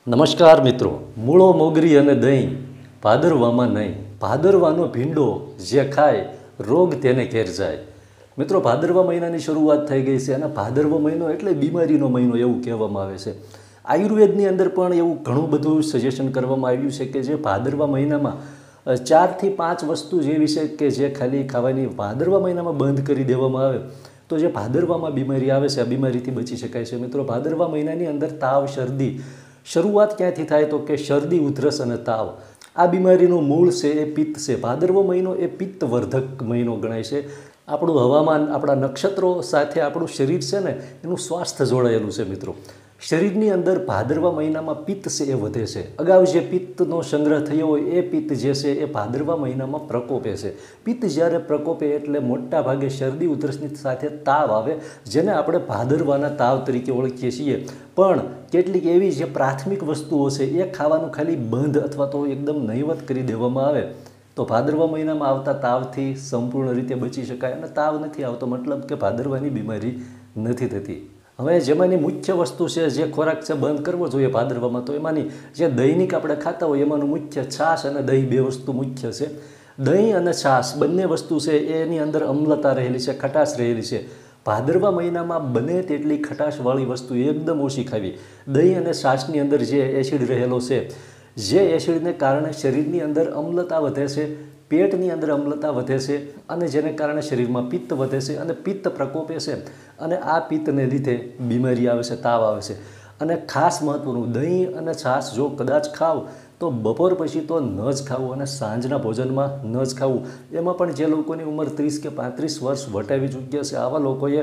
નમસ્કાર મિત્રો, મૂળો મોગરી અને દહીં ભાદરવામાં નહીં, ભાદરવાનો ભીંડો જે ખાય રોગ તેને ઘેર જાય। મિત્રો, ભાદરવા મહિનાની શરૂઆત થઈ ગઈ છે અને ભાદરવો મહિનો એટલે બીમારીનો મહિનો એવું કહેવામાં આવે છે। આયુર્વેદની અંદર પણ એવું ઘણું બધું સજેશન કરવામાં આવ્યું છે કે જે ભાદરવા મહિનામાં 4 થી 5 વસ્તુ જેવી છે કે જે ખાલી ખાવાની ભાદરવા મહિનામાં બંધ કરી દેવામાં આવે તો જે ભાદરવામાં બીમારી આવે છે આ બીમારીથી બચી શકાય છે। મિત્રો, ભાદરવા મહિનાની અંદર તાવ, શરદી શરૂઆત ક્યાંથી થાય તો કે શરદી, ઉધરસ અને તાવ। આ બીમારીનું મૂળ છે એ પિત્ત છે। ભાદરવો મહિનો એ પિત્તવર્ધક મહિનો ગણાય છે। આપણું હવામાન, આપણા નક્ષત્રો સાથે આપણું શરીર છે ને એનું સ્વાસ્થ્ય જોડાયેલું છે। મિત્રો, શરીરની અંદર ભાદરવા મહિનામાં પિત્ત છે એ વધે છે। અગાઉ જે પિત્તનો સંગ્રહ થયો હોય એ પિત્ત જે છે એ ભાદરવા મહિનામાં પ્રકોપે છે। પિત્ત જ્યારે પ્રકોપે એટલે મોટા ભાગે શરદી, ઉધરસની સાથે તાવ આવે, જેને આપણે ભાદરવાના તાવ તરીકે ઓળખીએ છીએ। પણ કેટલીક એવી જે પ્રાથમિક વસ્તુઓ છે એ ખાવાનું ખાલી બંધ અથવા તો એકદમ નહીવત કરી દેવામાં આવે તો ભાદરવા મહિનામાં આવતા તાવથી સંપૂર્ણ રીતે બચી શકાય। અને તાવ નથી આવતો મતલબ કે ભાદરવાની બીમારી નથી થતી। હવે જેમાંની મુખ્ય વસ્તુ છે જે ખોરાક છે બંધ કરવો જોઈએ ભાદરવામાં, તો એમાંની જે દૈનિક આપણે ખાતા હોય એમાંનું મુખ્ય છાશ અને દહીં, બે વસ્તુ મુખ્ય છે। દહીં અને છાશ બંને વસ્તુ છે એની અંદર અમ્લતા રહેલી છે, ખટાશ રહેલી છે। ભાદરવા મહિનામાં બને તેટલી ખટાશવાળી વસ્તુ એકદમ ઓછી ખાવી। દહીં અને છાશની અંદર જે એસિડ રહેલો છે, જે એસિડને કારણે શરીરની અંદર અમ્લતા વધે છે, પેટની અંદર અમ્લતા વધે છે અને જેને કારણે શરીરમાં પિત્ત વધે છે અને પિત્ત પ્રકોપે છે અને આ પિત્તને લીધે બીમારી આવે છે, તાવ આવે છે। અને ખાસ મહત્ત્વનું, દહીં અને છાશ જો કદાચ ખાવ તો બપોર પછી તો ન જ ખાવું અને સાંજના ભોજનમાં ન જ ખાવું। એમાં પણ જે લોકોની ઉંમર 30 કે 35 વર્ષ વટાવી ચૂક્યા છે આવા લોકોએ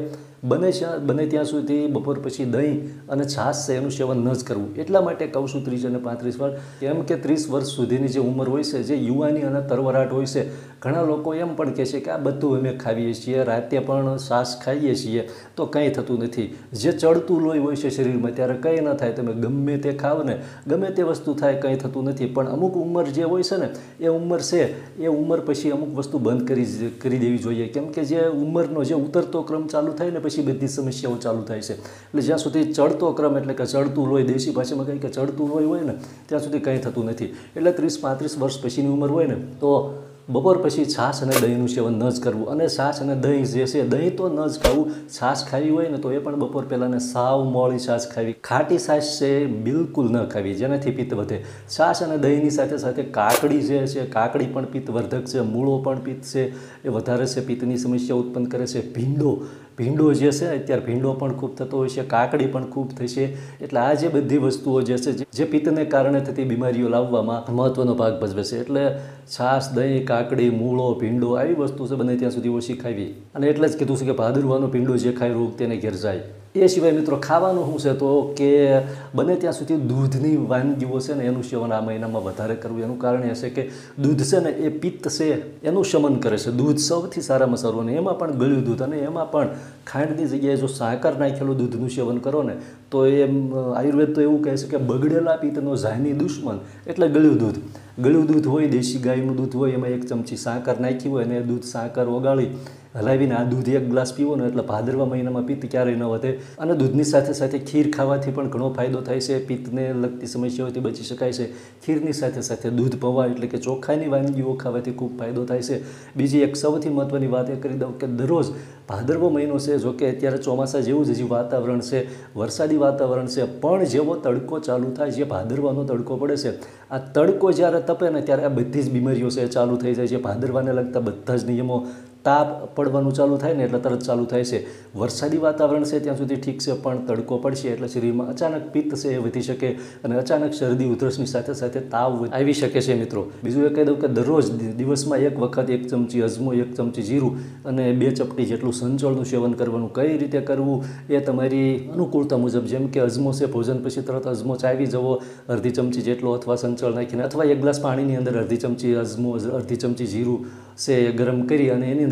બને ત્યાં સુધી બપોર પછી દહીં અને છાશ છે એનું સેવન ન જ કરવું। એટલા માટે કહું છું 30 અને 35 વર્ષ, કેમ કે 30 વર્ષ સુધીની જે ઉંમર હોય છે, જે યુવાની અને તરવરાટ હોય છે, ઘણા લોકો એમ પણ કહે છે કે આ બધું અમે ખાઈએ છીએ, રાતે પણ છાશ ખાઈએ છીએ તો કંઈ થતું નથી। જે ચડતું લોહી હોય છે શરીરમાં ત્યારે કંઈ ન થાય, તમે ગમે તે ખાવ ને ગમે તે વસ્તુ થાય કંઈ થતું નથી। પણ અમુક ઉંમર જે હોય છે ને એ ઉંમર છે એ ઉંમર પછી અમુક વસ્તુ બંધ કરી દેવી જોઈએ, કેમ કે જે ઉંમરનો જે ઉતરતો ક્રમ ચાલુ થાય ને પછી બધી સમસ્યાઓ ચાલુ થાય છે। એટલે જ્યાં સુધી ચડતો ક્રમ એટલે કે ચડતું લોહી, દેશી ભાષામાં કહે કે ચડતું લોહી હોય ને ત્યાં સુધી કંઈ થતું નથી। એટલે 30-35 વર્ષ પછીની ઉંમર હોય ને તો બપોર પછી છાશ અને દહીંનું સેવન ન જ કરવું। અને છાશ અને દહીં જે છે, દહીં તો ન જ ખાવું, છાશ ખાવી હોય ને તો એ પણ બપોર પહેલાંને સાવ મોળી છાશ ખાવી। ખાટી છાશ છે બિલકુલ ન ખાવી, જેનાથી પિત્ત વધે। છાશ અને દહીંની સાથે સાથે કાકડી જે છે, કાકડી પણ પિત્તવર્ધક છે, મૂળો પણ પિત્ત છે એ વધારે છે, પિત્તની સમસ્યા ઉત્પન્ન કરે છે। ભીંડો જે છે અત્યારે ભીંડો પણ ખૂબ થતો હોય છે, કાકડી પણ ખૂબ થશે। એટલે આ જે બધી વસ્તુઓ જે છે જે પિત્તને કારણે થતી બીમારીઓ લાવવામાં મહત્ત્વનો ભાગ ભજવે છે। એટલે છાશ, દહીં, કાકડી, મૂળો, ભીંડો આવી વસ્તુ છે બને ત્યાં સુધી ઓછી ખાવી। અને એટલે જ કીધું છે કે ભાદરવાનો ભીંડો જે ખાય રોગ તેને ઘેર જાય। એ સિવાય મિત્રો ખાવાનું શું છે તો કે બને ત્યાં સુધી દૂધની વાનગીઓ છે ને એનું સેવન આ મહિનામાં વધારે કરવું। એનું કારણ એ છે કે દૂધ છે ને એ પિત્ત છે એનું શમન કરે છે। દૂધ સૌથી સારામાં સારું, અને એમાં પણ ગળ્યું દૂધ, અને એમાં પણ ખાંડની જગ્યાએ જો સાકર નાખેલું દૂધનું સેવન કરો ને તો એમ આયુર્વેદ તો એવું કહે છે કે બગડેલા પિત્તનો જાની દુશ્મન એટલે ગળ્યું દૂધ। ગળ્યું દૂધ હોય, દેશી ગાયનું દૂધ હોય, એમાં 1 ચમચી સાકર નાખી હોય અને દૂધ સાકર ઓગાળી હલાવીને આ દૂધ 1 ગ્લાસ પીવો ને એટલે ભાદરવા મહિનામાં પિત્ત ક્યારેય ન વધે। અને દૂધની સાથે સાથે ખીર ખાવાથી પણ ઘણો ફાયદો થાય છે, પિત્તને લગતી સમસ્યાઓથી બચી શકાય છે। ખીરની સાથે સાથે દૂધ પૌવા એટલે કે ચોખાની વાનગીઓ ખાવાથી ખૂબ ફાયદો થાય છે। બીજી એક સૌથી મહત્ત્વની વાત એ કરી દઉં કે દરરોજ ભાદરવો મહિનો છે, જો કે અત્યારે ચોમાસા જેવું જ હજી વાતાવરણ છે, વરસાદી વાતાવરણ છે, પણ જેવો તડકો ચાલુ થાય, જે ભાદરવાનો તડકો પડે છે, આ તડકો જ્યારે તપે ને ત્યારે આ બધી જ બીમારીઓ છે ચાલુ થઈ જાય છે। ભાદરવાને લગતા બધા જ નિયમો, તાપ પડવાનું ચાલુ થાય ને એટલે તરત ચાલુ થાય છે। વરસાદી વાતાવરણ છે ત્યાં સુધી ઠીક છે, પણ તડકો પડશે એટલે શરીરમાં અચાનક પિત્ત છે એ વધી શકે અને અચાનક શરદી, ઉધરસની સાથે સાથે તાવ આવી શકે છે। મિત્રો, બીજું એ કહી દઉં કે દરરોજ દિવસમાં 1 વખત 1 ચમચી અજમો, 1 ચમચી જીરું અને 2 ચપટી જેટલું સંચળનું સેવન કરવાનું। કઈ રીતે કરવું એ તમારી અનુકૂળતા મુજબ, જેમ કે અજમો છે ભોજન પછી તરત અજમો ચાવી જવો અડધી ચમચી જેટલો, અથવા સંચળ નાખીને, અથવા 1 ગ્લાસ પાણીની અંદર અડધી ચમચી અજમો, અડધી ચમચી જીરું છે ગરમ કરી અને એની અંદર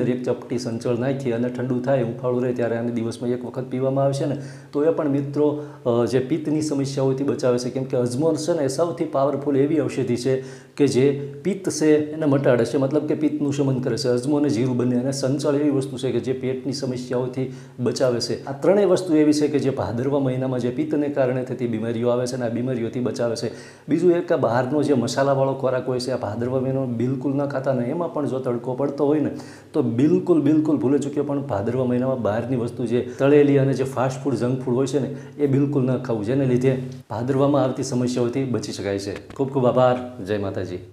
અંદર એક ચપટી સંચળ નાખી અને ઠંડુ થાય ઉફાળું રહે ત્યારે આને દિવસમાં એક વખત પીવામાં આવશે ને તો એ પણ મિત્રો જે પિત્તની સમસ્યાઓથી બચાવે છે. કેમ કે અજમો છે ને એ સૌથી પાવરફુલ એવી ઔષધિ છે કે જે પિત્ત છે એને મટાડે છે, મતલબ કે પિત્તનું શમન કરે છે. અજમો અને જીરું બંને, અને સંચળ એવી વસ્તુ છે કે જે પેટની સમસ્યાઓથી બચાવે છે. આ ત્રણેય વસ્તુ એવી છે કે જે ભાદરવા મહિનામાં જે પિત્તને કારણે થતી બીમારીઓ આવે છે અને આ બીમારીઓથી બચાવે છે. બીજું એક કે બહારનો જે મસાલાવાળો ખોરાક હોય છે આ ભાદરવા મહિનામાં બિલકુલ ન ખાતા, ને એમાં પણ જો તડકો પડતો હોય ને તો બિલકુલ ભૂલે ચૂક્યો પણ ભાદરવા મહિનામાં બહારની વસ્તુ જે તળેલી અને જે ફાસ્ટ ફૂડ જંક ફૂડ હોય છે ને એ બિલકુલ ન ખાવું, જેને લીધે ભાદરવામાં આવતી સમસ્યાઓથી બચી શકાય છે. ખૂબ ખૂબ આભાર. જય માતાજી.